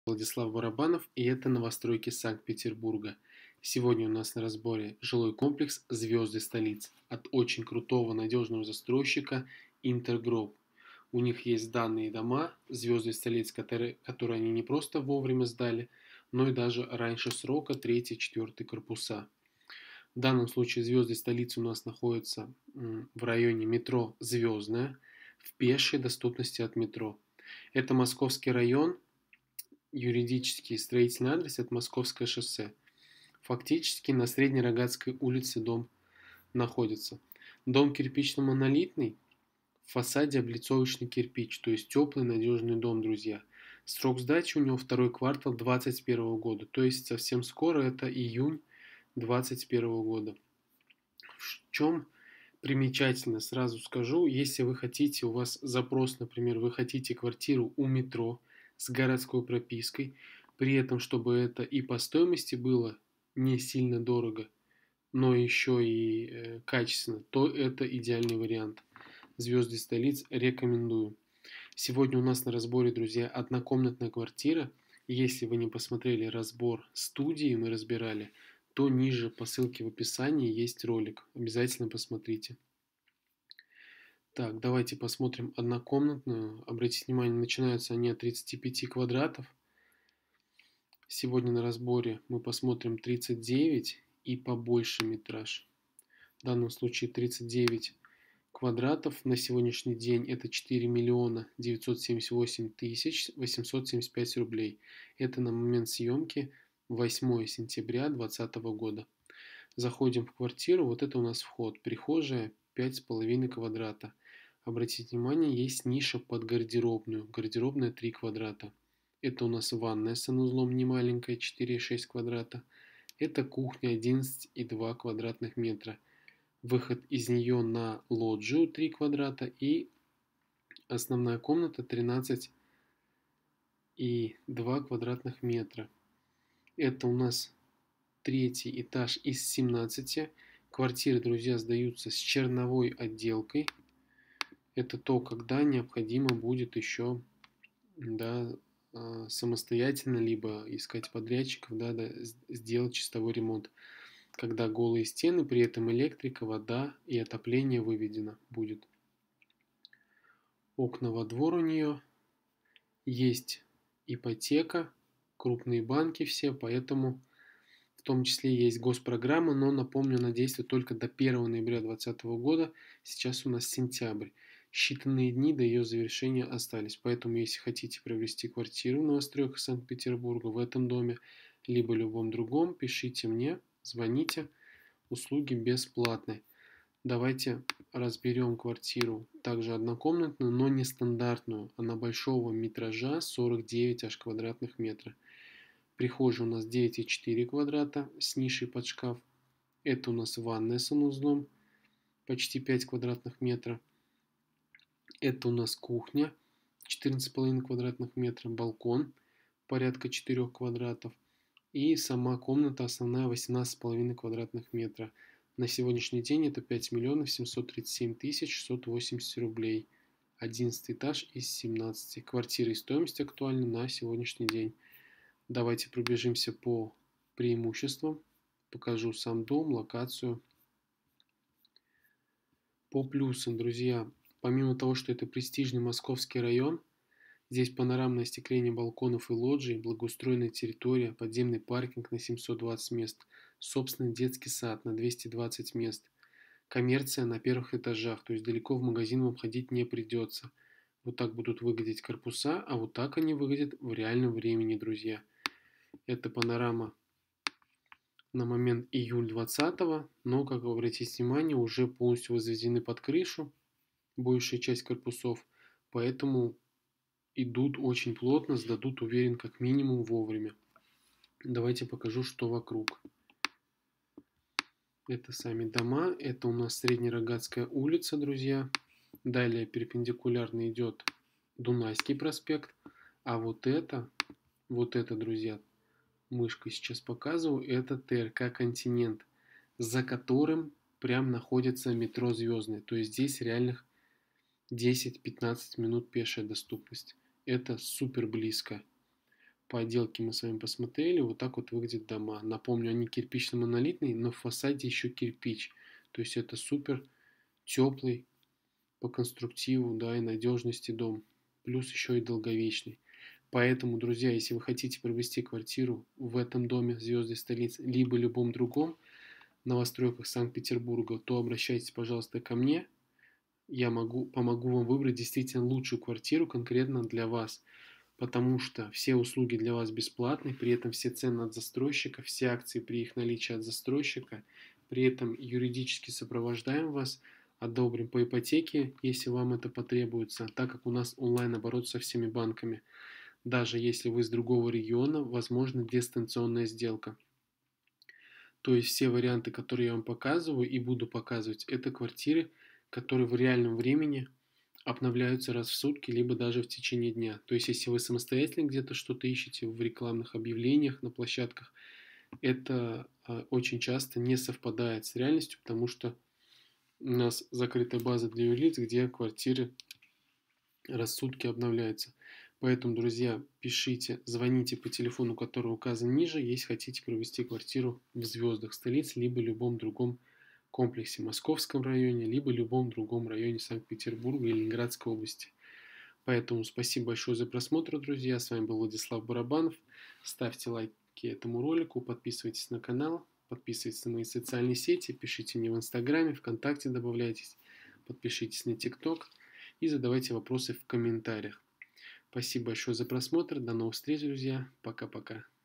Владислав Барабанов, и это новостройки Санкт-Петербурга. Сегодня у нас на разборе жилой комплекс «Звезды столиц» от очень крутого надежного застройщика Интергрупп. У них есть данные дома «Звезды столиц», которые они не просто вовремя сдали, но и даже раньше срока, третий, четвертый корпуса. В данном случае «Звезды столицы» у нас находятся в районе метро «Звездная», в пешей доступности от метро. Это Московский район, юридический строительный адрес – это Московское шоссе. Фактически на Среднерогатской улице дом находится. Дом кирпично-монолитный, в фасаде облицовочный кирпич, то есть теплый надежный дом, друзья. Срок сдачи у него второй квартал 2021 года, то есть совсем скоро, это июнь 2021 года. В чем примечательно, сразу скажу, если вы хотите, у вас запрос, например, вы хотите квартиру у метро с городской пропиской, при этом, чтобы это и по стоимости было не сильно дорого, но еще и качественно, то это идеальный вариант. Звезды столиц рекомендую. Сегодня у нас на разборе, друзья, однокомнатная квартира. Если вы не посмотрели разбор студии, мы разбирали, то ниже по ссылке в описании есть ролик. Обязательно посмотрите. Так, давайте посмотрим однокомнатную. Обратите внимание, начинаются они от 35 квадратов. Сегодня на разборе мы посмотрим 39 и побольше метраж. В данном случае 39 квадратов на сегодняшний день это 4 миллиона 978 тысяч 875 рублей. Это на момент съемки 8 сентября 2020 года. Заходим в квартиру, вот это у нас вход, прихожая 5,5 квадрата. Обратите внимание, есть ниша под гардеробную, гардеробная 3 квадрата. Это у нас ванная с санузлом не маленькая, 4,6 квадрата. Это кухня 11,2 квадратных метра. Выход из нее на лоджию 3 квадрата и основная комната 13,2 квадратных метра. Это у нас третий этаж из 17. Квартиры, друзья, сдаются с черновой отделкой. Это то, когда необходимо будет еще, да, самостоятельно, либо искать подрядчиков, да, сделать чистовой ремонт. Когда голые стены, при этом электрика, вода и отопление выведено будет. Окна во двор у нее. Есть ипотека, крупные банки все, поэтому в том числе есть госпрограмма, но напомню, она действует только до 1 ноября 2020 года. Сейчас у нас сентябрь. Считанные дни до ее завершения остались. Поэтому, если хотите приобрести квартиру в новостройках Санкт-Петербурга в этом доме, либо любом другом, пишите мне, звоните. Услуги бесплатны. Давайте разберем квартиру, также однокомнатную, но не стандартную. Она большого метража, 49 аж квадратных метра. Прихожая у нас 9,4 квадрата с нишей под шкаф. Это у нас ванная с санузлом, почти 5 квадратных метров. Это у нас кухня, 14,5 квадратных метров, балкон, порядка 4 квадратов. И сама комната основная 18,5 квадратных метра. На сегодняшний день это 5 миллионов 737 тысяч 680 рублей. 11 этаж из 17. Квартира и стоимость актуальна на сегодняшний день. Давайте пробежимся по преимуществам. Покажу сам дом, локацию. По плюсам, друзья, помимо того, что это престижный московский район, здесь панорамное остекление балконов и лоджий, благоустроенная территория, подземный паркинг на 720 мест, собственный детский сад на 220 мест, коммерция на первых этажах, то есть далеко в магазин вам ходить не придется. Вот так будут выглядеть корпуса, а вот так они выглядят в реальном времени, друзья. Это панорама на момент июль 2020, но, как вы обратите внимание, уже полностью возведены под крышу большая часть корпусов, поэтому идут очень плотно, сдадут, уверен, как минимум вовремя. Давайте покажу, что вокруг. Это сами дома, это у нас Среднерогатская улица, друзья. Далее перпендикулярно идет Дунайский проспект, а вот это, друзья, мышкой сейчас показываю, это ТРК «Континент», за которым прям находится метро «Звездное». То есть здесь реальных 10-15 минут пешая доступность. Это супер близко. По отделке мы с вами посмотрели, вот так вот выглядят дома. Напомню, они кирпично-монолитные, но в фасаде еще кирпич. То есть это супер теплый по конструктиву, да, и надежности дом. Плюс еще и долговечный. Поэтому, друзья, если вы хотите приобрести квартиру в этом доме «Звезды столицы», либо любом другом новостройках Санкт-Петербурга, то обращайтесь, пожалуйста, ко мне. Я помогу вам выбрать действительно лучшую квартиру конкретно для вас. Потому что все услуги для вас бесплатны, при этом все цены от застройщика, все акции при их наличии от застройщика, при этом юридически сопровождаем вас, одобрим по ипотеке, если вам это потребуется, так как у нас онлайн-оборот со всеми банками. Даже если вы из другого региона, возможна дистанционная сделка. То есть все варианты, которые я вам показываю и буду показывать, это квартиры, которые в реальном времени обновляются раз в сутки, либо даже в течение дня. То есть, если вы самостоятельно где-то что-то ищете в рекламных объявлениях на площадках, это очень часто не совпадает с реальностью, потому что у нас закрытая база для юрлиц, где квартиры раз в сутки обновляются. Поэтому, друзья, пишите, звоните по телефону, который указан ниже, если хотите провести квартиру в звездах столицы, либо любом другом комплексе, Московском районе, либо любом другом районе Санкт-Петербурга и Ленинградской области. Поэтому спасибо большое за просмотр, друзья. С вами был Владислав Барабанов. Ставьте лайки этому ролику, подписывайтесь на канал, подписывайтесь на мои социальные сети, пишите мне в Инстаграме, ВКонтакте добавляйтесь, подпишитесь на ТикТок и задавайте вопросы в комментариях. Спасибо большое за просмотр. До новых встреч, друзья. Пока-пока.